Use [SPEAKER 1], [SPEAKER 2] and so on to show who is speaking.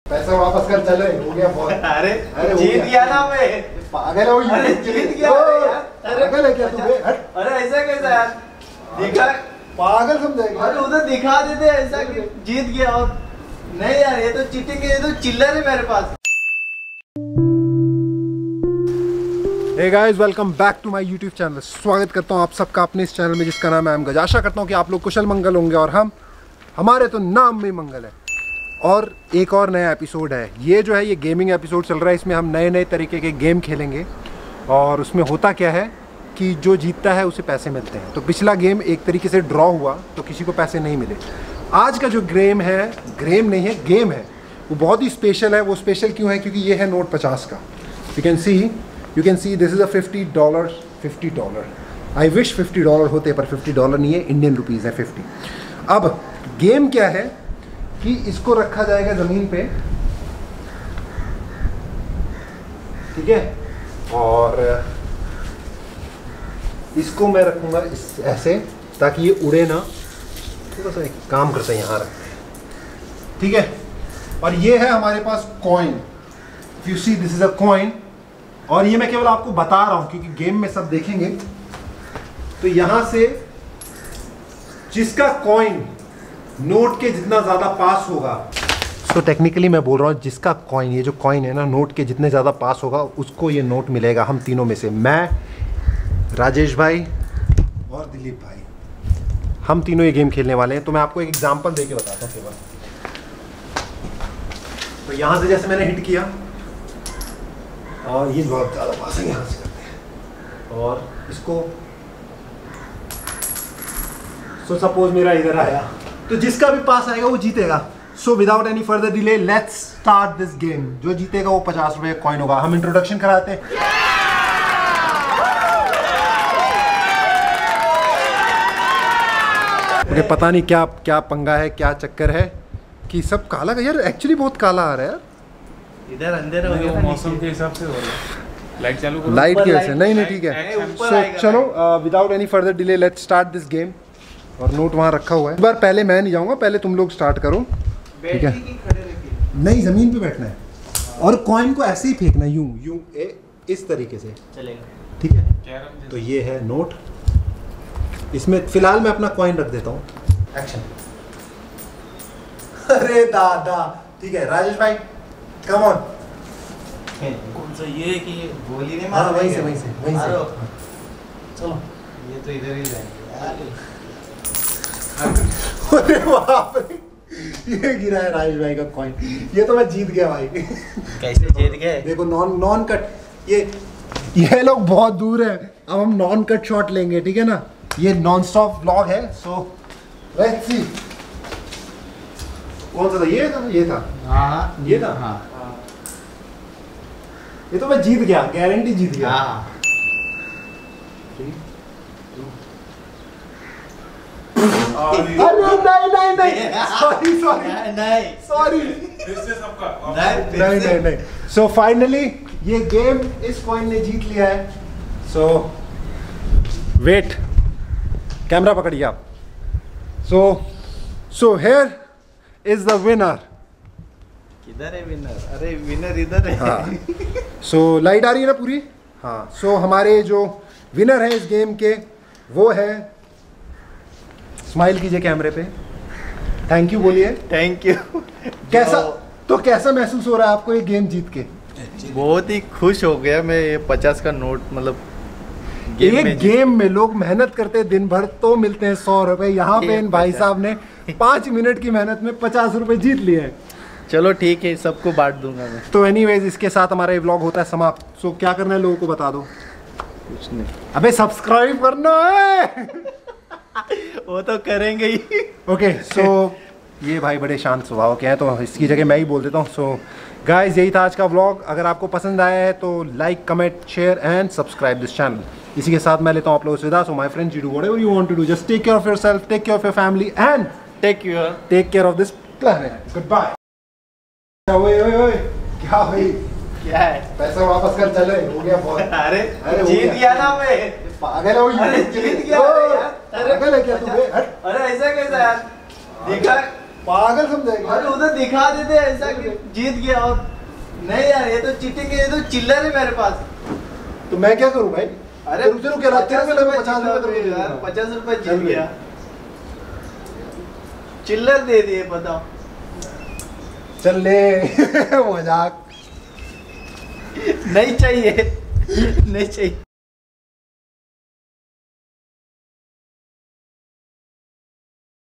[SPEAKER 1] पैसा वापस कर चले, हो गया बहुत।
[SPEAKER 2] अरे जीत गया ना मैं।
[SPEAKER 1] पागल हो
[SPEAKER 2] अरे जीत गया यार।
[SPEAKER 1] पागल है क्या तू?
[SPEAKER 2] अरे ऐसा कैसा यार? दिखा,
[SPEAKER 1] पागल समझेगा?
[SPEAKER 2] अरे उधर दिखा देते ऐसा कि जीत गया। और नहीं यार, ये तो चीटिंग है, ये तो चिल्लर है मेरे पास।
[SPEAKER 1] Hey guys, welcome back to my YouTube channel. स्वागत करता हूँ आप सबका अपने इस चैनल में जिसका नाम है अहमगज। आशा करता हूँ कि आप लोग कुशल मंगल होंगे और हमारे तो नाम में मंगल है। और एक और नया एपिसोड है। ये जो है ये गेमिंग एपिसोड चल रहा है। इसमें हम नए नए तरीके के गेम खेलेंगे और उसमें होता क्या है कि जो जीतता है उसे पैसे मिलते हैं। तो पिछला गेम एक तरीके से ड्रॉ हुआ तो किसी को पैसे नहीं मिले। आज का जो गेम है, गेम नहीं है, गेम है, वो बहुत ही स्पेशल है। वो स्पेशल क्यों है? क्योंकि ये है नोट 50 का। You can see this is a $50। I wish $50 होते, पर $50 नहीं है, इंडियन रुपीज़ है 50। अब गेम क्या है कि इसको रखा जाएगा ज़मीन पे, ठीक है, और इसको मैं रखूँगा ऐसे ताकि ये उड़े ना। थोड़ा सा एक काम करते हैं, यहाँ रखते हैं, ठीक है। और ये है हमारे पास coin. If you see this is a coin। और ये मैं केवल आपको बता रहा हूं क्योंकि गेम में सब देखेंगे। तो यहां से जिसका कॉइन नोट के जितना ज्यादा पास होगा, तो टेक्निकली मैं बोल रहा हूं जिसका कॉइन, ये जो कॉइन है ना, नोट के जितने ज्यादा पास होगा उसको ये नोट मिलेगा। हम तीनों में से, मैं, राजेश भाई और दिलीप भाई, हम तीनों ये गेम खेलने वाले हैं। तो मैं आपको एक एग्जांपल देके बताता हूं केवल। तो यहां से जैसे मैंने हिट किया और ये बहुत ज़्यादा पास है, यहाँ से करते हैं और इसको। सो सपोज मेरा इधर आया, तो जिसका भी पास आएगा वो जीतेगा। So without any further delay let's start this game. जो जीतेगा वो 50 रुपये का कॉइन होगा। हम इंट्रोडक्शन कराते हैं। मुझे पता नहीं क्या क्या पंगा है, क्या चक्कर है कि सब काला का। यार एक्चुअली बहुत काला आ रहा है यार।
[SPEAKER 2] इधर अंधेरा हो गया,
[SPEAKER 3] मौसम के हिसाब से हो रहा है। लाइट चालू करो।
[SPEAKER 1] लाइट की वजह से नहीं ठीक है। सो चलो without any further delay let's start this game. और नोट वहाँ रखा हुआ है। इस बार पहले मैं नहीं जाऊँगा, पहले तुम लोग स्टार्ट करो, ठीक है? नहीं, ज़मीन पे बैठना है और कॉइन को ऐसे ही फेंकना है, यूं इस तरीके से
[SPEAKER 2] चलेगा,
[SPEAKER 1] ठीक है? तो ये है नोट। इसमें फिलहाल मैं अपना कॉइन रख देता हूँ। एक्शन। अरे दादा, ठीक है राजेश भाई, कम ऑन।
[SPEAKER 2] कौन सा ये कि गोली नहीं
[SPEAKER 1] हाँ,
[SPEAKER 2] मार?
[SPEAKER 1] वहीं से
[SPEAKER 2] चलो, ये तो इधर ही जाएंगे।
[SPEAKER 1] अरे बाप रे, ये गिरा है राजेश भाई का कॉइन। ये तो मैं जीत गया भाई।
[SPEAKER 2] कैसे जीत गए?
[SPEAKER 1] देखो नॉन कट। ये लोग बहुत दूर है। अब हम नॉन कट शॉट लेंगे, ठीक है ना? ये नॉन स्टॉप व्लॉग है। सो लेट्स सी कौन सा था। ये था।
[SPEAKER 2] हाँ,
[SPEAKER 1] ये था।
[SPEAKER 2] हाँ,
[SPEAKER 1] ये तो मैं जीत गया, गारंटी जीत गया।
[SPEAKER 2] हाँ।
[SPEAKER 1] अरे नहीं सॉरी
[SPEAKER 3] फिर से सबका
[SPEAKER 1] नहीं। सो फाइनली ये गेम इस कॉइन ने जीत लिया है। सो वेट, कैमरा पकड़िए आप। So here is the winner.
[SPEAKER 2] किधर है विनर? अरे विनर इधर है।
[SPEAKER 1] हाँ। सो लाइट आ रही है ना पूरी? हाँ। सो हमारे जो विनर है इस गेम के वो है, स्माइल कीजिए कैमरे पे, थैंक यू बोलिए।
[SPEAKER 2] Thank you.
[SPEAKER 1] कैसा महसूस हो रहा है आपको ये गेम जीत के?
[SPEAKER 2] बहुत ही खुश हो गया मैं। ये 50 का नोट, मतलब
[SPEAKER 1] गेम में लोग मेहनत करते हैं दिन भर तो मिलते हैं 100 रुपए। यहाँ पे इन भाई साहब ने 5 मिनट की मेहनत में 50 रुपए जीत लिए हैं।
[SPEAKER 2] चलो ठीक है, सबको बांट दूंगा मैं।
[SPEAKER 1] तो एनीवेज इसके साथ हमारा ये व्लॉग होता है समाप्त। सो क्या करना है लोगों को बता दो।
[SPEAKER 2] कुछ नहीं,
[SPEAKER 1] अबे सब्सक्राइब करना है।
[SPEAKER 2] वो तो करेंगे ही।
[SPEAKER 1] ओके, सो ये भाई बड़े शांत स्वभाव के हैं तो इसकी जगह मैं ही बोल देता हूँ। सो गाइज, यही था आज का व्लॉग। अगर आपको पसंद आया है तो like, comment, share and subscribe this channel. इसी के साथ मैं लेता हूँ आप लोगों से विदा। So my friends, you do whatever you want to do, just take care of yourself, take care of your family and
[SPEAKER 2] take
[SPEAKER 1] care of this planet. Good bye. ओए क्या भाई,
[SPEAKER 2] क्या है?
[SPEAKER 1] पैसा वापस कर चले, हो गया बहुत।
[SPEAKER 2] अरे
[SPEAKER 1] जीत
[SPEAKER 2] गया ना मैं।
[SPEAKER 1] पागल हो?
[SPEAKER 2] अरे जीत गया यार।
[SPEAKER 1] पागल है क्या तू?
[SPEAKER 2] अरे ऐसा कैसा यार? दिखा,
[SPEAKER 1] पागल समझाएगा।
[SPEAKER 2] अरे उधर दिखा देते ऐसा कि जीत गया और नहीं यार ये तो चीटिंग है, ये तो चिल्लर है मेरे पास।
[SPEAKER 1] तो मैं क्या करूं भाई?
[SPEAKER 2] अरे
[SPEAKER 1] रुक क्या लाते हैं? 50 रुपए
[SPEAKER 2] यार, 50 रुपए
[SPEAKER 1] चल
[SPEAKER 2] जीत गया, चिल्लर दे दिए बताओ।
[SPEAKER 1] चल ले मजाक
[SPEAKER 2] नहीं चाहिए नहीं चाहिए।